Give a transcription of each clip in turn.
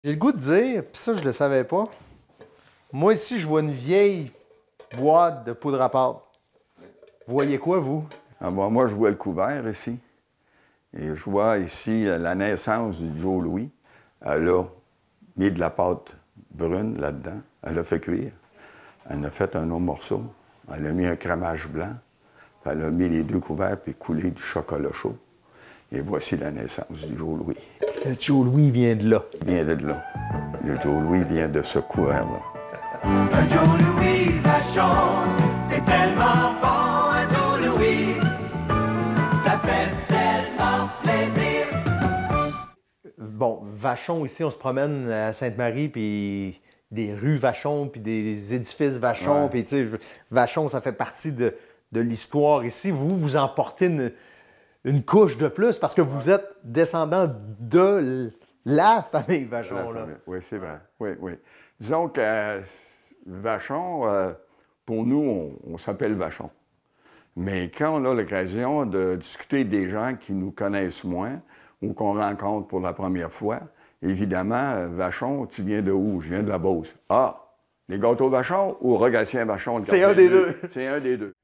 J'ai le goût de dire, puis ça, je le savais pas. Moi, ici, je vois une vieille boîte de poudre à pâte. Vous voyez quoi, vous? Ah, bon, moi, je vois le couvert ici. Et je vois ici la naissance du Joe Louis. Elle a mis de la pâte brune là-dedans. Elle a fait cuire. Elle a fait un autre morceau. Elle a mis un crémage blanc. Elle a mis les deux couverts puis coulé du chocolat chaud. Et voici la naissance du Joe Louis. Le Joe Louis vient de là. Il vient de là. Le Joe Louis vient de ce couvert-là. Un Joe Louis Vachon, c'est tellement bon, un Joe Louis, ça fait tellement plaisir. Bon, Vachon, ici, on se promène à Sainte-Marie, puis des rues Vachon, puis des édifices Vachon, Ouais. puis tu sais, Vachon, ça fait partie de l'histoire ici. Vous emportez une couche de plus parce que vous êtes descendant de la famille Vachon, là. Oui, c'est vrai. Oui, oui. Disons que Vachon, pour nous, on s'appelle Vachon. Mais quand on a l'occasion de discuter des gens qui nous connaissent moins ou qu'on rencontre pour la première fois, évidemment, Vachon, tu viens de où? Je viens de la Beauce. Ah, les gâteaux Vachon ou Rogatien Vachon? C'est un des deux. C'est un des deux.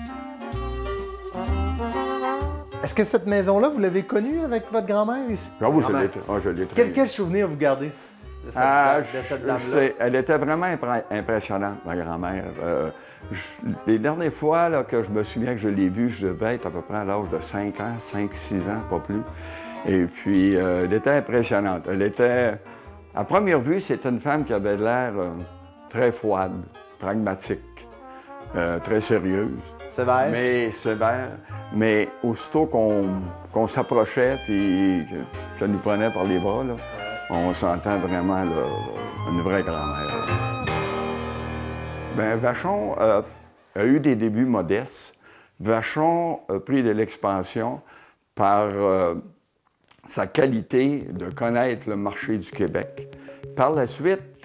Est-ce que cette maison-là, vous l'avez connue avec votre grand-mère ici? Ah oui, Grand-mère. je l'ai très bien. Quel souvenir vous gardez de cette Je dame-là? sais, elle était vraiment impressionnante, ma grand-mère. Les dernières fois là, que je me souviens que je l'ai vue, je devais être à peu près à l'âge de 5 ans, 5-6 ans, pas plus. Et puis, elle était impressionnante. Elle était, à première vue, c'était une femme qui avait l'air très froide, pragmatique, très sérieuse. Sévère. Mais aussitôt qu'on s'approchait puis qu'elle nous prenait par les bras, là, on sentait vraiment là, une vraie grand-mère. Bien, Vachon a eu des débuts modestes. Vachon a pris de l'expansion par sa qualité de connaître le marché du Québec. Par la suite,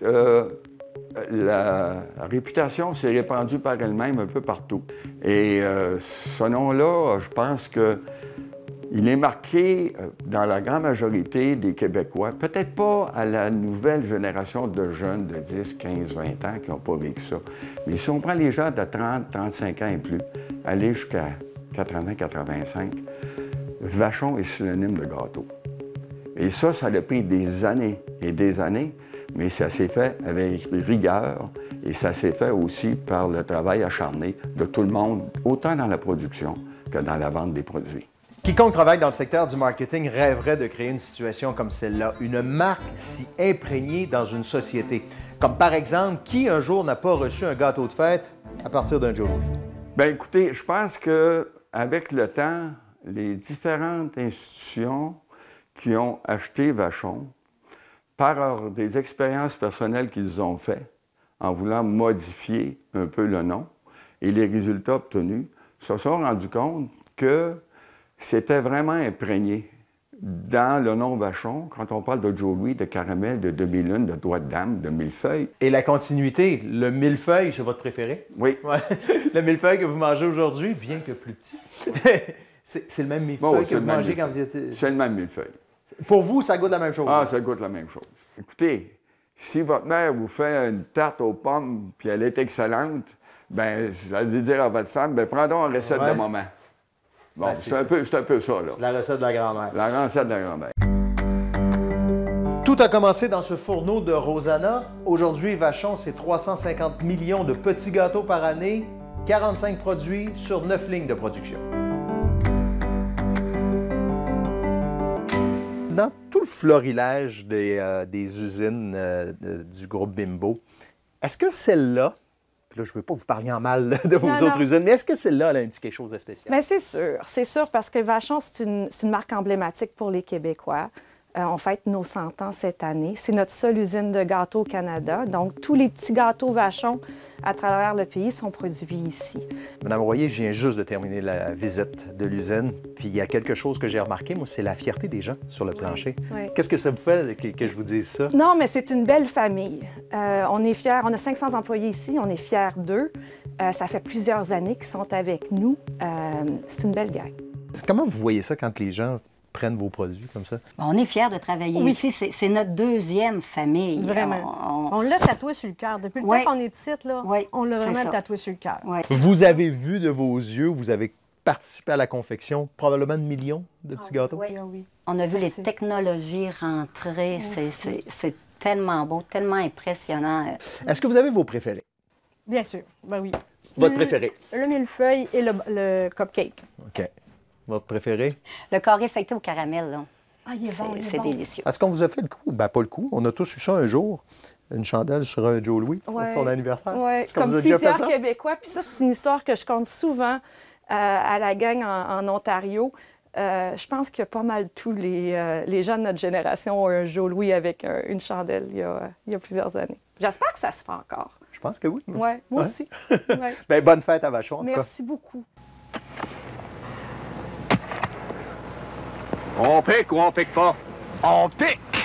la réputation s'est répandue par elle-même un peu partout. Et ce nom-là, je pense qu'il est marqué dans la grande majorité des Québécois, peut-être pas à la nouvelle génération de jeunes de 10, 15, 20 ans qui n'ont pas vécu ça. Mais si on prend les gens de 30, 35 ans et plus, aller jusqu'à 80, 85, Vachon est synonyme de gâteau. Et ça a pris des années et des années, mais ça s'est fait avec rigueur et ça s'est fait aussi par le travail acharné de tout le monde, autant dans la production que dans la vente des produits. Quiconque travaille dans le secteur du marketing rêverait de créer une situation comme celle-là, une marque si imprégnée dans une société. Comme par exemple, qui un jour n'a pas reçu un gâteau de fête à partir d'un Joe Louis? Bien, écoutez, je pense qu'avec le temps, les différentes institutions qui ont acheté Vachon, par des expériences personnelles qu'ils ont faites, en voulant modifier un peu le nom, et les résultats obtenus, se sont rendus compte que c'était vraiment imprégné dans le nom Vachon, quand on parle de Joe Louis, de caramel, de demi-lune, de doigts de dame, de millefeuille. Et la continuité, le millefeuille, c'est votre préféré? Oui. Ouais. Le millefeuille que vous mangez aujourd'hui, bien que plus petit. C'est le même millefeuille Bon, que vous mangez quand vous étiez... C'est le même millefeuille. Pour vous, ça goûte la même chose? Ah, ça goûte la même chose. Écoutez, si votre mère vous fait une tarte aux pommes puis elle est excellente, bien, ça veut dire à votre femme, bien, prends donc une recette de maman. Bon, Ben, c'est un peu ça, là. La recette de la grand-mère. La recette de la grand-mère. Tout a commencé dans ce fourneau de Rosanna. Aujourd'hui, Vachon, c'est 350 millions de petits gâteaux par année, 45 produits sur 9 lignes de production. Dans tout le florilège des usines du groupe Bimbo, est-ce que celle-là, puis là je ne veux pas que vous parliez en mal de vos autres usines, mais est-ce que celle-là elle a un petit quelque chose de spécial? Bien, c'est sûr, parce que Vachon, c'est une marque emblématique pour les Québécois. On fête nos 100 ans cette année. C'est notre seule usine de gâteaux au Canada. Donc, tous les petits gâteaux Vachon à travers le pays sont produits ici. Madame Royer, je viens juste de terminer la visite de l'usine. Puis il y a quelque chose que j'ai remarqué, moi, c'est la fierté des gens sur le plancher. Oui. Qu'est-ce que ça vous fait que je vous dise ça? Non, mais c'est une belle famille. On est fiers. On a 500 employés ici. On est fiers d'eux. Ça fait plusieurs années qu'ils sont avec nous. C'est une belle gang. Comment vous voyez ça quand les gens prennent vos produits comme ça? On est fiers de travailler ici. C'est notre deuxième famille. Vraiment. On l'a tatoué sur le cœur. Depuis le temps qu'on est ici, là, on l'a vraiment tatoué sur le cœur. Vous avez vu de vos yeux, vous avez participé à la confection probablement de millions de petits gâteaux? Oui. On a vu les technologies rentrer. C'est tellement beau, tellement impressionnant. Est-ce que vous avez vos préférés? Bien sûr, ben oui. Votre préféré? Le millefeuille et le cupcake. OK. Votre préféré? Le carré feuilleté au caramel, là. Ah, il est bon, c'est délicieux. Est-ce qu'on vous a fait le coup? Ben, pas le coup. On a tous eu ça un jour. Une chandelle sur un Joe Louis pour son anniversaire. Oui, comme plusieurs Québécois. Puis ça, c'est une histoire que je compte souvent à la gang en Ontario. Je pense que pas mal tous les gens de notre génération ont un Joe Louis avec une chandelle il y a plusieurs années. J'espère que ça se fait encore. Je pense que oui. Oui, moi aussi. Ouais. Bien, bonne fête à Vachon, en tout cas. Merci beaucoup. On pique ou on pique pas? On pique!